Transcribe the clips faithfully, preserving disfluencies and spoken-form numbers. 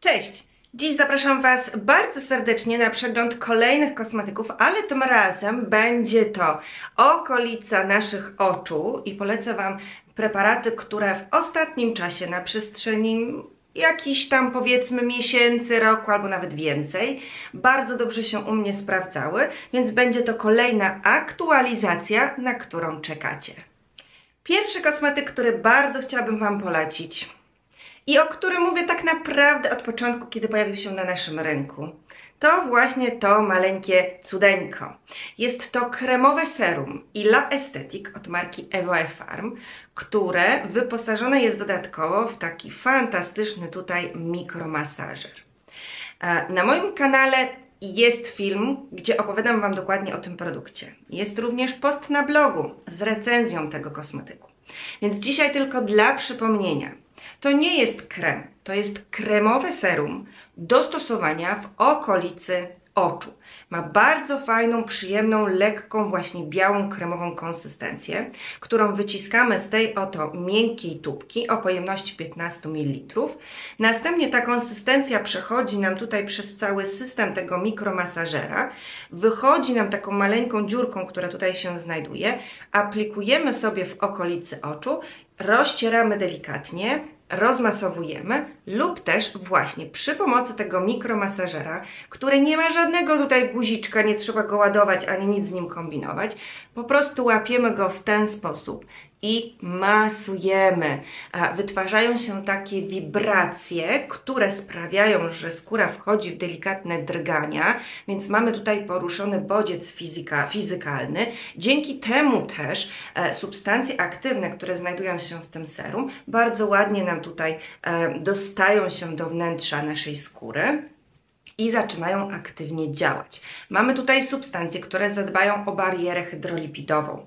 Cześć! Dziś zapraszam Was bardzo serdecznie na przegląd kolejnych kosmetyków, ale tym razem będzie to okolica naszych oczu i polecę Wam preparaty, które w ostatnim czasie, na przestrzeni jakichś tam powiedzmy miesięcy, roku albo nawet więcej, bardzo dobrze się u mnie sprawdzały, więc będzie to kolejna aktualizacja, na którą czekacie. Pierwszy kosmetyk, który bardzo chciałabym Wam polecić i o którym mówię tak naprawdę od początku, kiedy pojawił się na naszym rynku, to właśnie to maleńkie cudeńko. Jest to kremowe serum Ila Aesthetic od marki Evoe Farm, które wyposażone jest dodatkowo w taki fantastyczny tutaj mikromasażer. Na moim kanale jest film, gdzie opowiadam Wam dokładnie o tym produkcie. Jest również post na blogu z recenzją tego kosmetyku. Więc dzisiaj tylko dla przypomnienia. To nie jest krem, to jest kremowe serum do stosowania w okolicy oczu. Ma bardzo fajną, przyjemną, lekką, właśnie białą, kremową konsystencję, którą wyciskamy z tej oto miękkiej tubki o pojemności piętnaście mililitrów. Następnie ta konsystencja przechodzi nam tutaj przez cały system tego mikromasażera, wychodzi nam taką maleńką dziurką, która tutaj się znajduje, aplikujemy sobie w okolicy oczu, rozcieramy delikatnie, rozmasowujemy lub też właśnie przy pomocy tego mikromasażera, który nie ma żadnego tutaj guziczka, nie trzeba go ładować ani nic z nim kombinować, po prostu łapiemy go w ten sposób i masujemy. Wytwarzają się takie wibracje, które sprawiają, że skóra wchodzi w delikatne drgania, więc mamy tutaj poruszony bodziec fizyka, fizykalny. Dzięki temu też e, substancje aktywne, które znajdują się w tym serum, bardzo ładnie nam tutaj e, dostają się do wnętrza naszej skóry i zaczynają aktywnie działać. Mamy tutaj substancje, które zadbają o barierę hydrolipidową,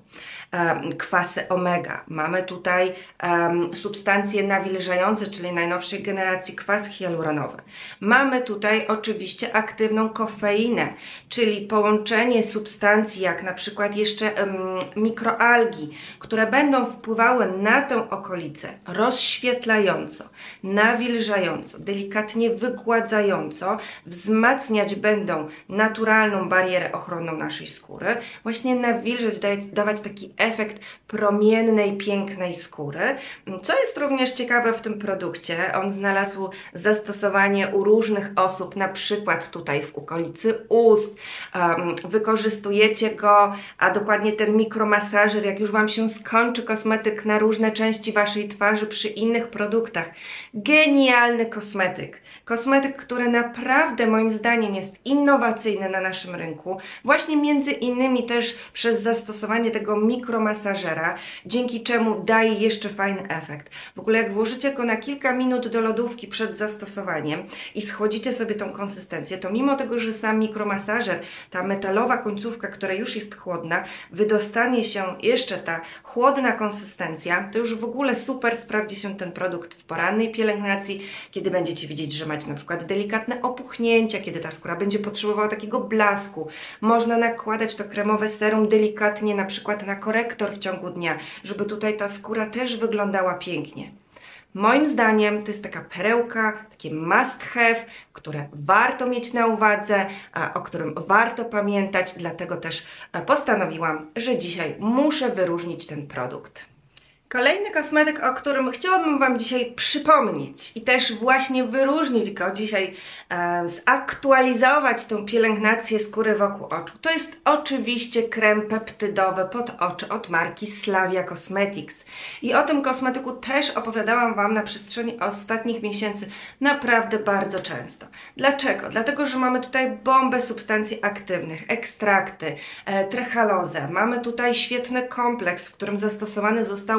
kwasy omega. Mamy tutaj um, substancje nawilżające, czyli najnowszej generacji kwas hialuronowy. Mamy tutaj oczywiście aktywną kofeinę, czyli połączenie substancji jak na przykład jeszcze um, mikroalgi, które będą wpływały na tę okolicę rozświetlająco, nawilżająco, delikatnie wygładzająco, wzmacniać będą naturalną barierę ochronną naszej skóry, właśnie nawilżać, dawać, dawać taki efekt promiennej, pięknej skóry. Co jest również ciekawe w tym produkcie, on znalazł zastosowanie u różnych osób, na przykład tutaj w okolicy ust. Um, wykorzystujecie go, a dokładnie ten mikromasażer, jak już Wam się skończy kosmetyk na różne części Waszej twarzy przy innych produktach. Genialny kosmetyk. Kosmetyk, który naprawdę moim zdaniem jest innowacyjny na naszym rynku, właśnie między innymi też przez zastosowanie tego mikromasażera, dzięki czemu daje jeszcze fajny efekt. W ogóle jak włożycie go na kilka minut do lodówki przed zastosowaniem i schłodzicie sobie tą konsystencję, to mimo tego, że sam mikromasażer, ta metalowa końcówka, która już jest chłodna, wydostanie się jeszcze ta chłodna konsystencja, to już w ogóle super sprawdzi się ten produkt w porannej pielęgnacji, kiedy będziecie widzieć, że macie na przykład delikatne opuchnięcia, kiedy ta skóra będzie potrzebowała takiego blasku. Można nakładać to kremowe serum delikatnie, na przykład na korektor w ciągu dnia, żeby tutaj ta skóra też wyglądała pięknie. Moim zdaniem to jest taka perełka, takie must have, które warto mieć na uwadze, o którym warto pamiętać, dlatego też postanowiłam, że dzisiaj muszę wyróżnić ten produkt. Kolejny kosmetyk, o którym chciałabym Wam dzisiaj przypomnieć i też właśnie wyróżnić go dzisiaj, e, zaktualizować tą pielęgnację skóry wokół oczu, to jest oczywiście krem peptydowy pod oczy od marki Slavia Cosmetics. I o tym kosmetyku też opowiadałam Wam na przestrzeni ostatnich miesięcy naprawdę bardzo często. Dlaczego? Dlatego, że mamy tutaj bombę substancji aktywnych, ekstrakty, e, trechalozę, mamy tutaj świetny kompleks, w którym zastosowany został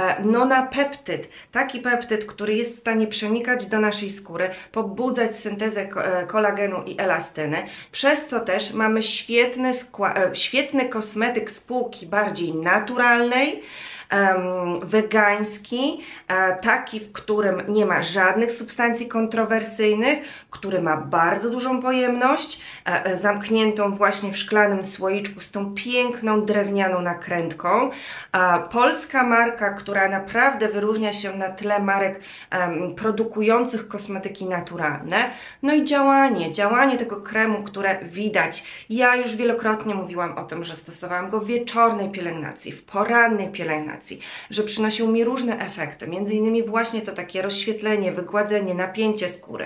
nonapeptyd, taki peptyd, który jest w stanie przenikać do naszej skóry, pobudzać syntezę kolagenu i elastyny, przez co też mamy świetny, świetny kosmetyk spółki bardziej naturalnej, um, wegański, e, taki, w którym nie ma żadnych substancji kontrowersyjnych, który ma bardzo dużą pojemność, e, e, zamkniętą właśnie w szklanym słoiczku z tą piękną drewnianą nakrętką. E, polska marka, która naprawdę wyróżnia się na tle marek e, produkujących kosmetyki naturalne. No i działanie, działanie tego kremu, które widać. Ja już wielokrotnie mówiłam o tym, że stosowałam go w wieczornej pielęgnacji, w porannej pielęgnacji, że przynosił mi różne efekty, między innymi właśnie to takie rozświetlenie, wygładzenie, napięcie skóry,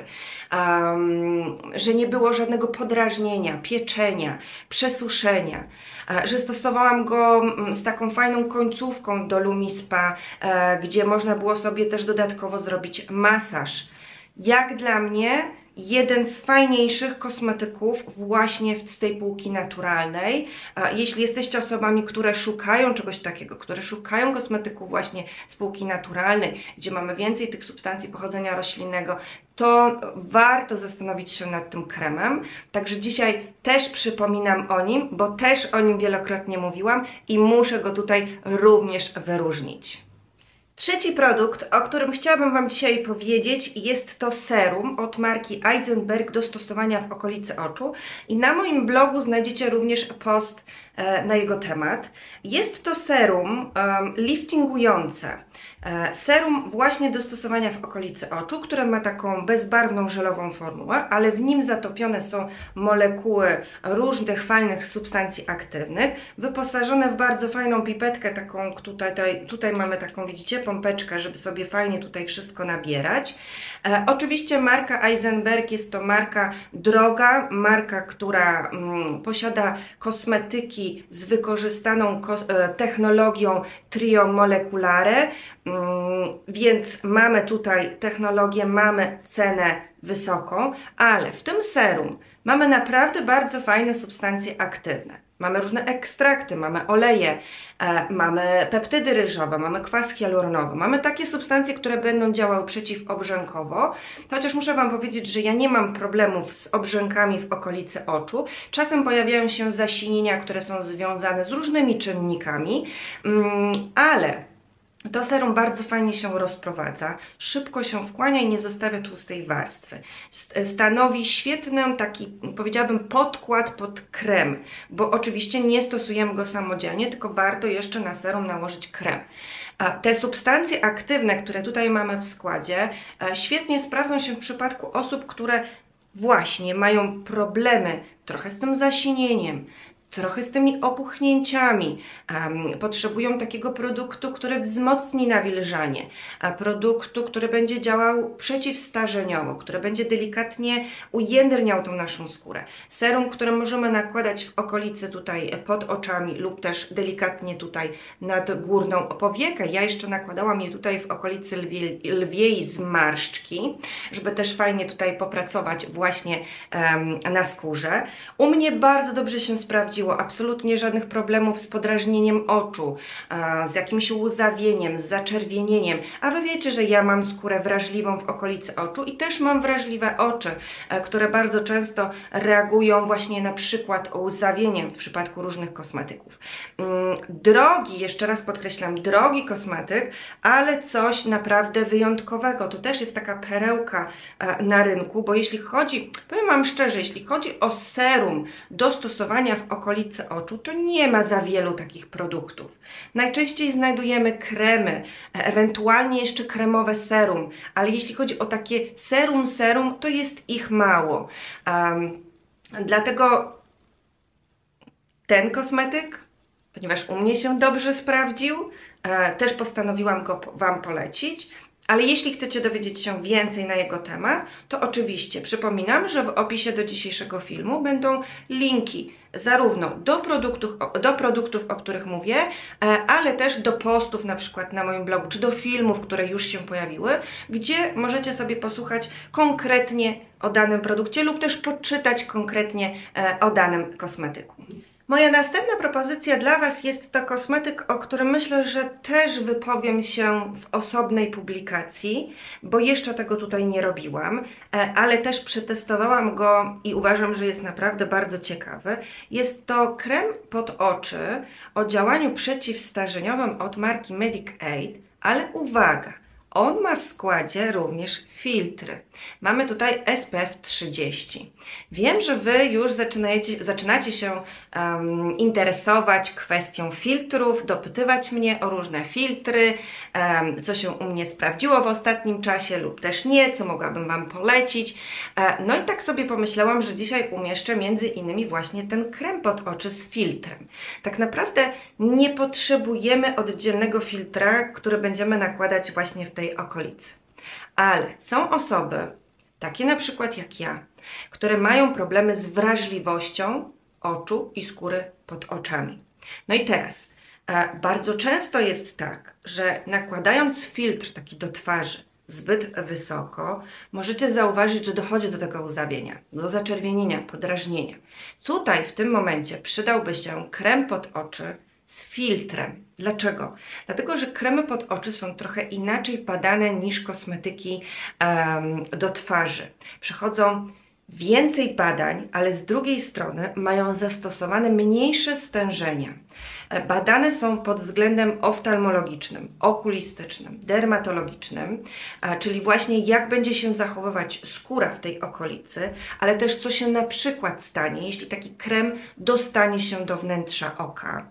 um, że nie było żadnego podrażnienia, pieczenia, przesuszenia, e, że stosowałam go z taką fajną końcówką do Lumispa, e, gdzie można było sobie też dodatkowo zrobić masaż. Jak dla mnie jeden z fajniejszych kosmetyków właśnie z tej półki naturalnej. Jeśli jesteście osobami, które szukają czegoś takiego, które szukają kosmetyków właśnie z półki naturalnej, gdzie mamy więcej tych substancji pochodzenia roślinnego, to warto zastanowić się nad tym kremem. Także dzisiaj też przypominam o nim, bo też o nim wielokrotnie mówiłam i muszę go tutaj również wyróżnić. Trzeci produkt, o którym chciałabym Wam dzisiaj powiedzieć, jest to serum od marki Eisenberg do stosowania w okolicy oczu i na moim blogu znajdziecie również post e, na jego temat. Jest to serum um, liftingujące, e, serum właśnie do stosowania w okolicy oczu, które ma taką bezbarwną żelową formułę, ale w nim zatopione są molekuły różnych fajnych substancji aktywnych, wyposażone w bardzo fajną pipetkę, taką tutaj, tutaj, tutaj mamy taką, widzicie, pompeczkę, żeby sobie fajnie tutaj wszystko nabierać. E, oczywiście marka Eisenberg jest to marka droga, marka, która mm, posiada kosmetyki z wykorzystaną e, technologią Trio Moleculare, mm, więc mamy tutaj technologię, mamy cenę wysoką, ale w tym serum mamy naprawdę bardzo fajne substancje aktywne. Mamy różne ekstrakty, mamy oleje, e, mamy peptydy ryżowe, mamy kwas hialuronowy, mamy takie substancje, które będą działały przeciwobrzękowo, chociaż muszę Wam powiedzieć, że ja nie mam problemów z obrzękami w okolicy oczu. Czasem pojawiają się zasinienia, które są związane z różnymi czynnikami, mm, ale to serum bardzo fajnie się rozprowadza, szybko się wchłania i nie zostawia tłustej warstwy. Stanowi świetny taki, powiedziałabym, podkład pod krem, bo oczywiście nie stosujemy go samodzielnie, tylko warto jeszcze na serum nałożyć krem. A te substancje aktywne, które tutaj mamy w składzie, świetnie sprawdzą się w przypadku osób, które właśnie mają problemy trochę z tym zasinieniem, trochę z tymi opuchnięciami, um, potrzebują takiego produktu, który wzmocni nawilżanie, a produktu, który będzie działał przeciwstarzeniowo, który będzie delikatnie ujędrniał tą naszą skórę. Serum, które możemy nakładać w okolicy tutaj pod oczami lub też delikatnie tutaj nad górną powiekę. Ja jeszcze nakładałam je tutaj w okolicy lwiej, lwiej zmarszczki, żeby też fajnie tutaj popracować właśnie um, na skórze. U mnie bardzo dobrze się sprawdziło, absolutnie żadnych problemów z podrażnieniem oczu, z jakimś łzawieniem, z zaczerwienieniem, a Wy wiecie, że ja mam skórę wrażliwą w okolicy oczu i też mam wrażliwe oczy, które bardzo często reagują właśnie na przykład łzawieniem w przypadku różnych kosmetyków. Drogi, jeszcze raz podkreślam, drogi kosmetyk, ale coś naprawdę wyjątkowego. To też jest taka perełka na rynku, bo jeśli chodzi, powiem Wam szczerze, jeśli chodzi o serum do stosowania w okolicy oczu, to nie ma za wielu takich produktów. Najczęściej znajdujemy kremy, ewentualnie jeszcze kremowe serum, ale jeśli chodzi o takie serum, serum, to jest ich mało. Um, dlatego ten kosmetyk, ponieważ u mnie się dobrze sprawdził, e, też postanowiłam go Wam polecić. Ale jeśli chcecie dowiedzieć się więcej na jego temat, to oczywiście przypominam, że w opisie do dzisiejszego filmu będą linki zarówno do produktów, do produktów, o których mówię, ale też do postów na przykład na moim blogu, czy do filmów, które już się pojawiły, gdzie możecie sobie posłuchać konkretnie o danym produkcie lub też poczytać konkretnie o danym kosmetyku. Moja następna propozycja dla Was jest to kosmetyk, o którym myślę, że też wypowiem się w osobnej publikacji, bo jeszcze tego tutaj nie robiłam, ale też przetestowałam go i uważam, że jest naprawdę bardzo ciekawy. Jest to krem pod oczy o działaniu przeciwstarzeniowym od marki Medic Aid, ale uwaga! On ma w składzie również filtry. Mamy tutaj S P F trzydzieści. Wiem, że Wy już zaczynacie, zaczynacie się um, interesować kwestią filtrów, dopytywać mnie o różne filtry, um, co się u mnie sprawdziło w ostatnim czasie lub też nie, co mogłabym Wam polecić. E, no i tak sobie pomyślałam, że dzisiaj umieszczę między innymi właśnie ten krem pod oczy z filtrem. Tak naprawdę nie potrzebujemy oddzielnego filtra, który będziemy nakładać właśnie w tej okolicy. Ale są osoby, takie na przykład jak ja, które mają problemy z wrażliwością oczu i skóry pod oczami. No i teraz, e, bardzo często jest tak, że nakładając filtr taki do twarzy zbyt wysoko, możecie zauważyć, że dochodzi do tego łzawienia, do zaczerwienienia, podrażnienia. Tutaj w tym momencie przydałby się krem pod oczy z filtrem. Dlaczego? Dlatego, że kremy pod oczy są trochę inaczej badane niż kosmetyki um, do twarzy. Przechodzą więcej badań, ale z drugiej strony mają zastosowane mniejsze stężenia. Badane są pod względem oftalmologicznym, okulistycznym, dermatologicznym, czyli właśnie jak będzie się zachowywać skóra w tej okolicy, ale też co się na przykład stanie, jeśli taki krem dostanie się do wnętrza oka.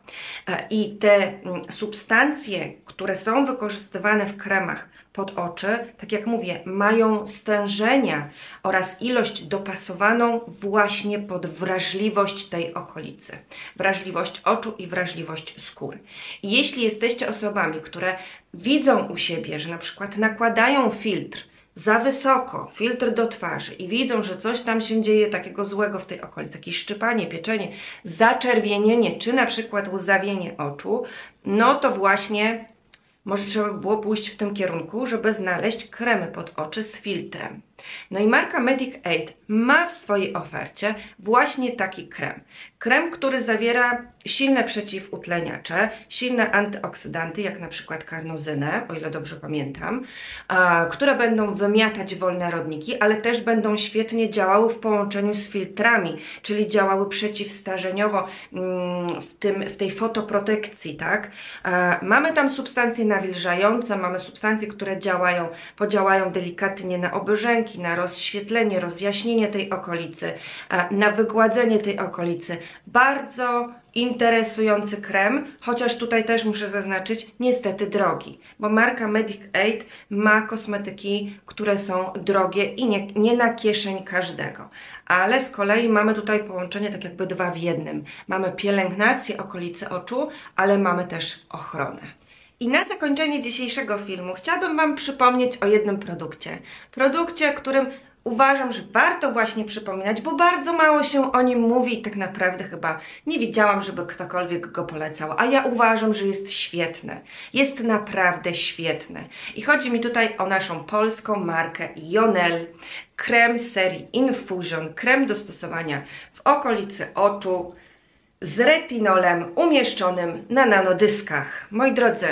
I te substancje, które są wykorzystywane w kremach pod oczy, tak jak mówię, mają stężenia oraz ilość dopasowaną właśnie pod wrażliwość tej okolicy. Wrażliwość oczu i wrażliwość skóry. I jeśli jesteście osobami, które widzą u siebie, że na przykład nakładają filtr za wysoko, filtr do twarzy i widzą, że coś tam się dzieje takiego złego w tej okolicy, jakieś szczypanie, pieczenie, zaczerwienienie czy na przykład łzawienie oczu, no to właśnie może trzeba by było pójść w tym kierunku, żeby znaleźć kremy pod oczy z filtrem. No i marka Medic Aid ma w swojej ofercie właśnie taki krem. Krem, który zawiera silne przeciwutleniacze, silne antyoksydanty, jak na przykład karnozynę, o ile dobrze pamiętam, a, które będą wymiatać wolne rodniki, ale też będą świetnie działały w połączeniu z filtrami, czyli działały przeciwstarzeniowo mm, w, tym, w tej fotoprotekcji, tak? A, mamy tam substancje nawilżające, mamy substancje, które działają, podziałają delikatnie na obyrzęki, na rozświetlenie, rozjaśnienie tej okolicy, na wygładzenie tej okolicy. Bardzo interesujący krem, chociaż tutaj też muszę zaznaczyć, niestety drogi, bo marka Medic Aid ma kosmetyki, które są drogie i nie, nie na kieszeń każdego. Ale z kolei mamy tutaj połączenie tak jakby dwa w jednym. Mamy pielęgnację okolicy oczu, ale mamy też ochronę. I na zakończenie dzisiejszego filmu chciałabym Wam przypomnieć o jednym produkcie. Produkcie, którym uważam, że warto właśnie przypominać, bo bardzo mało się o nim mówi i tak naprawdę chyba nie widziałam, żeby ktokolwiek go polecał. A ja uważam, że jest świetne. Jest naprawdę świetne. I chodzi mi tutaj o naszą polską markę Jonel. Krem serii Infusion, krem do stosowania w okolicy oczu z retinolem umieszczonym na nanodyskach. Moi drodzy,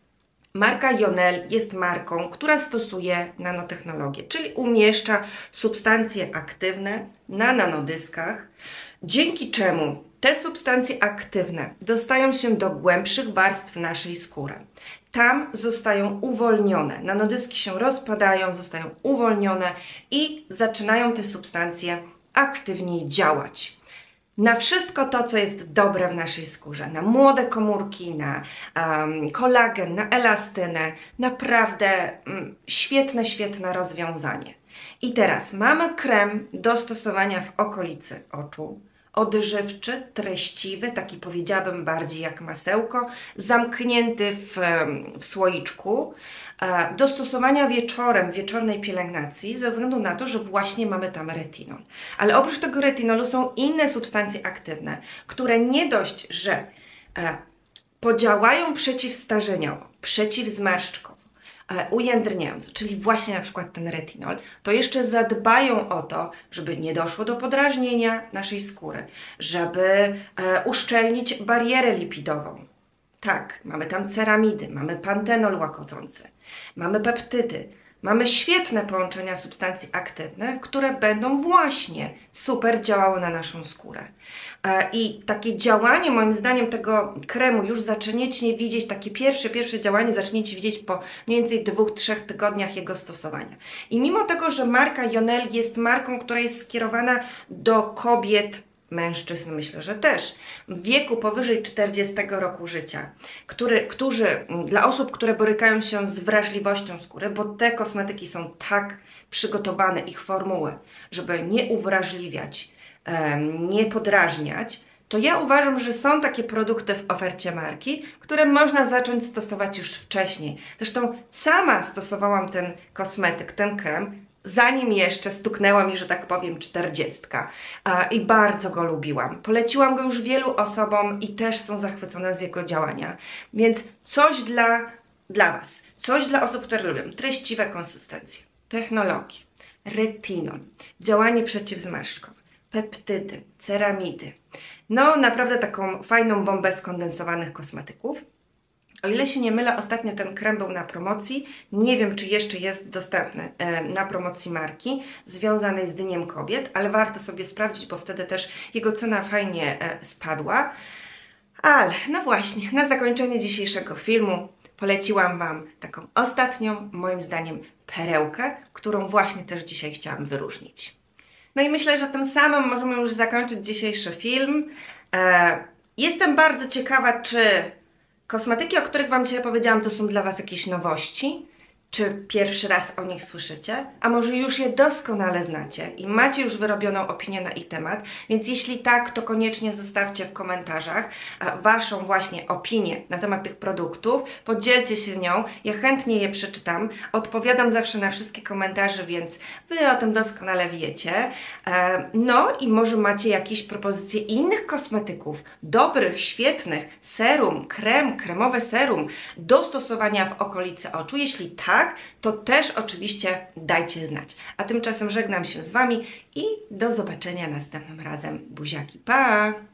marka Jonel jest marką, która stosuje nanotechnologię, czyli umieszcza substancje aktywne na nanodyskach, dzięki czemu te substancje aktywne dostają się do głębszych warstw naszej skóry. Tam zostają uwolnione, nanodyski się rozpadają, zostają uwolnione i zaczynają te substancje aktywniej działać. Na wszystko to, co jest dobre w naszej skórze, na młode komórki, na um, kolagen, na elastynę, naprawdę um, świetne, świetne rozwiązanie. I teraz mamy krem do stosowania w okolicy oczu, odżywczy, treściwy, taki powiedziałabym bardziej jak masełko, zamknięty w, w słoiczku, do stosowania wieczorem, wieczornej pielęgnacji, ze względu na to, że właśnie mamy tam retinol. Ale oprócz tego retinolu są inne substancje aktywne, które nie dość, że podziałają przeciwstarzeniowo, przeciwzmarszczkowo, ujędrniające, czyli właśnie na przykład ten retinol, to jeszcze zadbają o to, żeby nie doszło do podrażnienia naszej skóry, żeby e, uszczelnić barierę lipidową. Tak, mamy tam ceramidy, mamy pantenol łagodzący, mamy peptydy, mamy świetne połączenia substancji aktywnych, które będą właśnie super działały na naszą skórę. I takie działanie, moim zdaniem, tego kremu już zaczniecie widzieć, takie pierwsze, pierwsze działanie zaczniecie widzieć po mniej więcej dwóch, trzech tygodniach jego stosowania. I mimo tego, że marka Jonel jest marką, która jest skierowana do kobiet, mężczyzn myślę, że też, w wieku powyżej czterdziestego roku życia, który, którzy, dla osób, które borykają się z wrażliwością skóry, bo te kosmetyki są tak przygotowane, ich formuły, żeby nie uwrażliwiać, um, nie podrażniać, to ja uważam, że są takie produkty w ofercie marki, które można zacząć stosować już wcześniej. Zresztą sama stosowałam ten kosmetyk, ten krem, zanim jeszcze stuknęła mi, że tak powiem, czterdziestka. I bardzo go lubiłam. Poleciłam go już wielu osobom i też są zachwycone z jego działania. Więc coś dla, dla Was, coś dla osób, które lubią treściwe konsystencje, technologie, retinol, działanie przeciwzmarszczkowe, peptydy, ceramidy. No naprawdę taką fajną bombę skondensowanych kosmetyków. O ile się nie mylę, ostatnio ten krem był na promocji. Nie wiem, czy jeszcze jest dostępny na promocji marki związanej z Dniem Kobiet, ale warto sobie sprawdzić, bo wtedy też jego cena fajnie spadła. Ale no właśnie, na zakończenie dzisiejszego filmu poleciłam Wam taką ostatnią, moim zdaniem, perełkę, którą właśnie też dzisiaj chciałam wyróżnić. No i myślę, że tym samym możemy już zakończyć dzisiejszy film. Jestem bardzo ciekawa, czy kosmetyki, o których Wam dzisiaj powiedziałam, to są dla Was jakieś nowości? Czy pierwszy raz o nich słyszycie? A może już je doskonale znacie i macie już wyrobioną opinię na ich temat? Więc jeśli tak, to koniecznie zostawcie w komentarzach Waszą właśnie opinię na temat tych produktów. Podzielcie się nią, ja chętnie je przeczytam. Odpowiadam zawsze na wszystkie komentarze, więc Wy o tym doskonale wiecie. No i może macie jakieś propozycje innych kosmetyków, dobrych, świetnych, serum, krem, kremowe serum do stosowania w okolicy oczu. Jeśli tak, to też oczywiście dajcie znać. A tymczasem żegnam się z Wami i do zobaczenia następnym razem. Buziaki, pa!